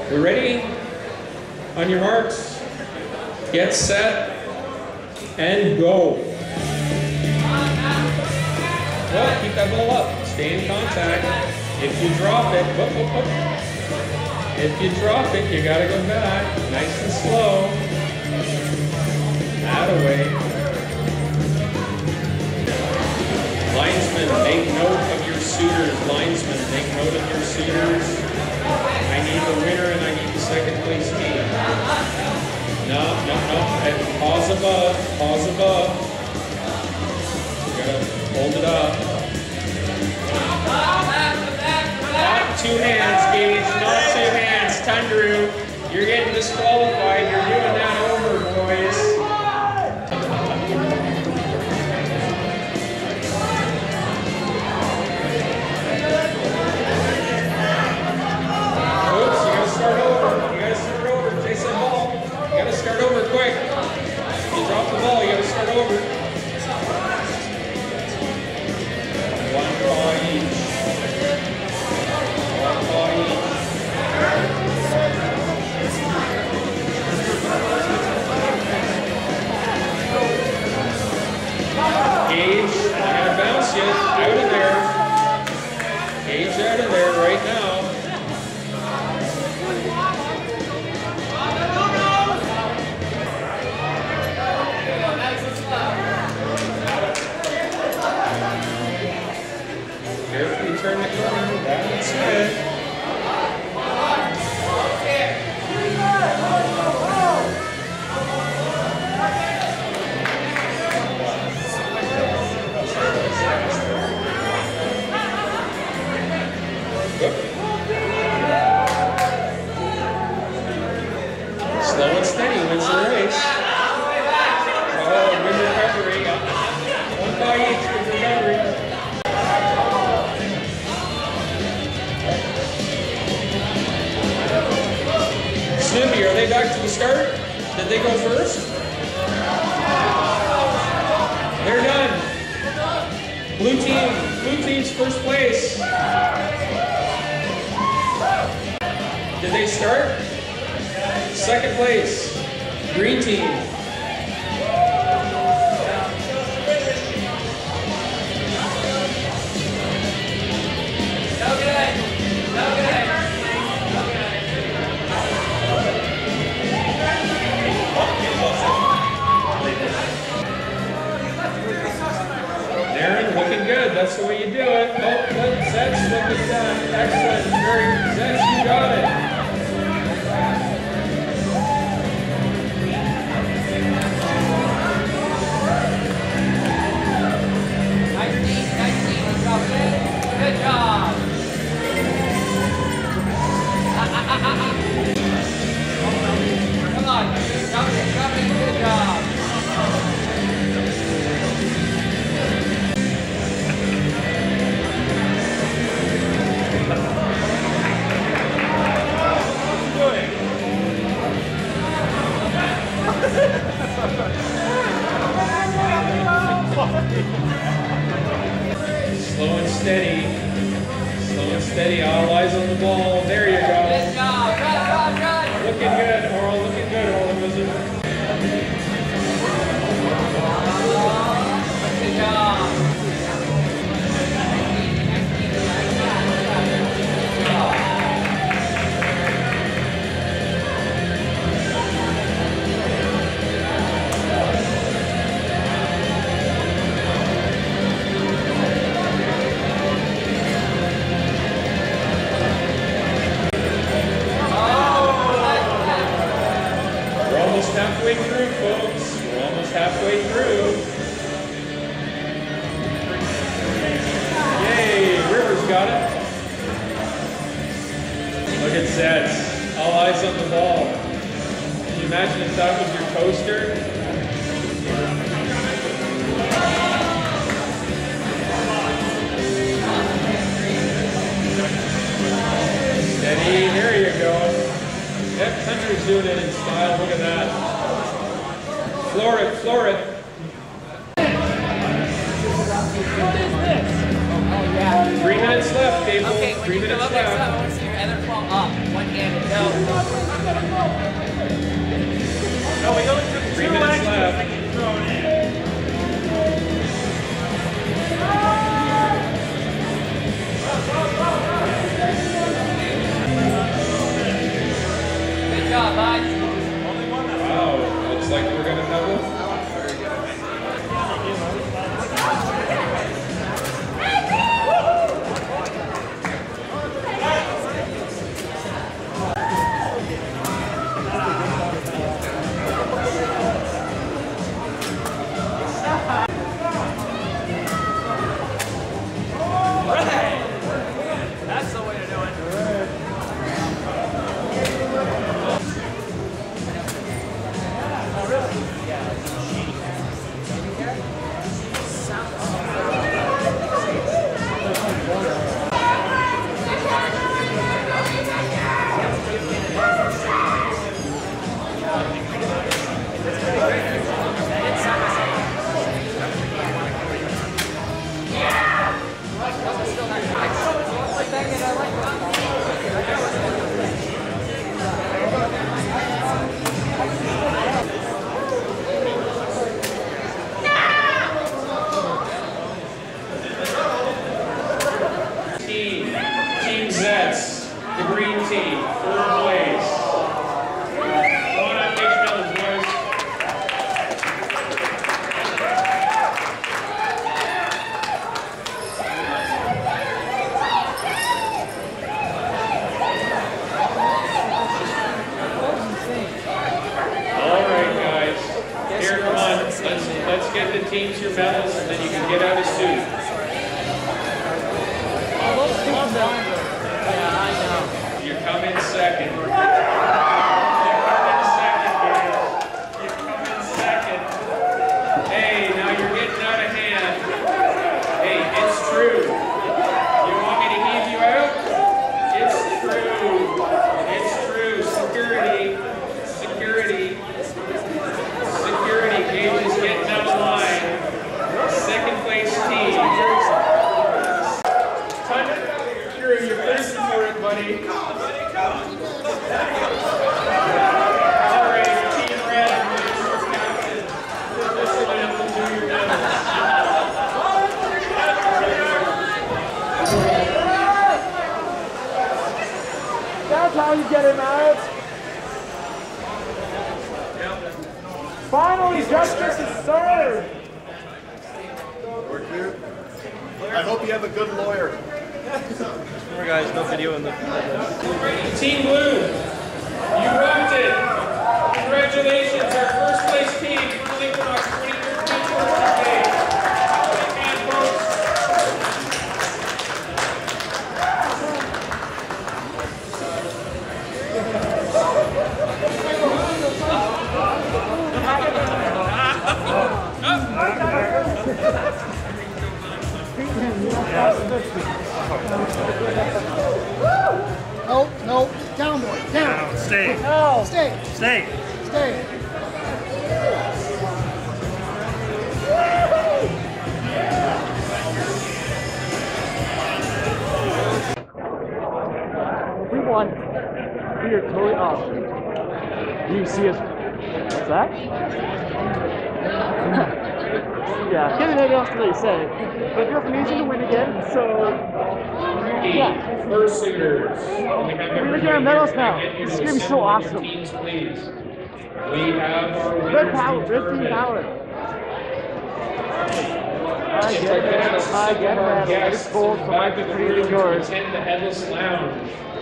We're ready? On your marks, get set, and go. Well, keep that ball up. Stay in contact. If you drop it, whoop, whoop, whoop. If you drop it, you gotta go back. Nice and slow. That away. Linesman, make note of your suitors. Linesman, make note of your suitors. I need the winner and I need the second place team. No. And pause above. Pause above. You gotta hold it up. Not 2 hands, Gage. Not 2 hands. Tundru, you're getting disqualified. You're doing that over, boys. Oops, you gotta start over. You gotta start over. Jason Ball. You gotta start over quick. You drop the ball, you gotta start over. 1 ball each. 1 ball each. Gage, you gotta bounce you out of there. Gage out of there right now. Carefully turn the corner. That's it. Slow and steady wins the race. Oh, good recovery. 1 by each, good recovery. Snoopy, are they back to the start? Did they go first? They're done. Blue team's first place. Did they start? Second place, green team. Darren, looking good. That's the way you do it. Oh, good. Zets looking done. Excellent. Very Zets, you got it. Good job. Come on, drop it, good job. Slow and steady. Slow and steady. All eyes on the ball. There you go. Good job. Run. Looking good, Oral. Looking good, Oral Wizard. Good job. Halfway through, folks. We're almost halfway through. Yay, Rivers got it. Look at Zets. All eyes on the ball. Can you imagine if that was your coaster? Steady, there you go. That country's doing it in style. Look at that. Floor it. What is this? Oh, yeah. 3 minutes left, Cable. Okay, when 3 you minutes come up left. next time, I want to see your other claw up. 180. left-handed. No. No, we only took 3 2 minutes extras left. that get thrown in. Good job, bud. Wow, looks like we're gonna double. That's the way to do it. Team Zets, the green team, third place. Come on up, H Mills, boys. All right, guys. Here, come on. Let's get the teams your medals, and then you can get out of suit. You come in second. You come in second, guys. You come in second. Hey, now you're getting out of hand. Hey, it's true. You want me to heave you out? It's true. It's true. Security. Security. Security. Gage is getting out of line. Second place team. You're thirsty for it, buddy. All right, Team Red, your captain. Listen up and do your best. That's how you get him out. Finally, justice is served. We're clear. I hope you have a good lawyer. Remember guys, no video in the Team Blue, you rocked it. Congratulations, our first place team, Furnal Equinox 2013 Fursuit Day. And folks. No, no, down boy, down. Stay. No. Stay, Stay. stay. We won. We are totally off. Do you see us? What's that? Yeah, can't anything else to really say. But it feels amazing to win again, so yeah. Fursuiters. We're looking at our medals now. This is gonna be so awesome. Teams, please. We have our Red winners power, and red team winners. power. I Just get like that. that, I get some of our that. guests It's cold, so back mine's in the pretty room than yours. attend the Headless Lounge.